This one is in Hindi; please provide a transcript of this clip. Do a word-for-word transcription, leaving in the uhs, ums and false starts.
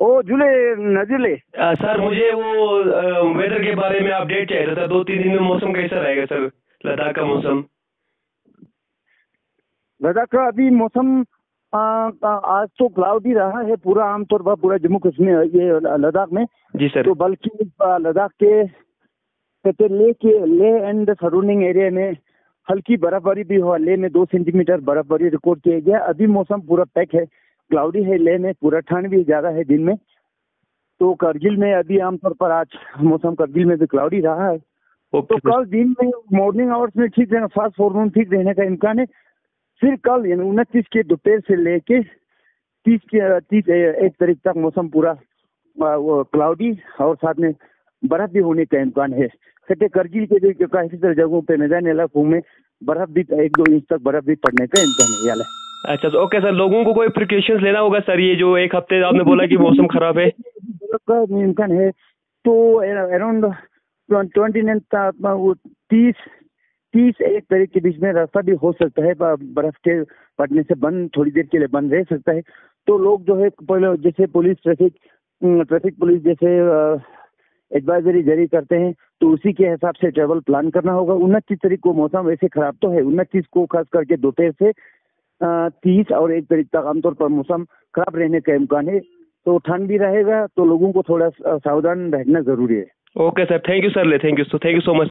ओ जुले नजिले आ, सर मुझे वो वेदर के बारे में अपडेट चाहिए था। दो तीन दिन में मौसम कैसा रहेगा सर, लद्दाख का मौसम? लद्दाख का अभी मौसम आ, आ, आज तो क्लाउडी रहा है पूरा, आमतौर पर पूरा जम्मू कश्मीर ये लद्दाख में। जी सर। तो बल्कि लद्दाख के ले के ले एंड सराउंडिंग एरिया में हल्की बर्फबारी भी हुआ। ले में दो सेंटीमीटर बर्फबारी रिकॉर्ड किया गया। अभी मौसम पूरा पैक है, क्लाउडी है। ले में पूरा ठंड भी ज्यादा है दिन में। तो करगिल में अभी आमतौर पर आज मौसम करगिल में भी क्लाउडी रहा है। तो कल दिन में मॉर्निंग आवर्स में ठीक रहना, फास्ट फॉरनून ठीक रहने का इम्कान है। फिर कल यानी उनतीस के दोपहर से लेके तीस के तीस एक तारीख तक मौसम पूरा वो क्लाउडी और साथ में बर्फ भी होने का इम्कान है। सटे करगिल के भी काफी सारी जगहों पे मैदानी इलाकों में बर्फ भी एक दो इंच तक बर्फ भी पड़ने का इम्कान है। यार अच्छा तो ओके सर, लोगों को कोई प्रिकॉशंस लेना होगा सर? ये जो एक हफ्ते आपने बोला कि मौसम खराब है, का इम्कान है तो अराउंड ट्वेंटी नाइन तीस तीस एक तारीख के बीच में रास्ता भी हो सकता है बर्फ के पड़ने से बंद, थोड़ी देर के लिए बंद रह सकता है। तो लोग जो है पहले जैसे पुलिस ट्रैफिक ट्रैफिक पुलिस जैसे एडवाइजरी जारी करते हैं तो उसी के हिसाब से ट्रेवल प्लान करना होगा। उनतीस तारीख को मौसम वैसे खराब तो है, उनतीस को खास करके दोपहर से तीस और एक तारीख तक आमतौर पर मौसम खराब रहने का इम्कान है। तो ठंड भी रहेगा, तो लोगों को थोड़ा सावधान रहना जरूरी है। Okay sir, thank you sir, ले thank you so thank you so much.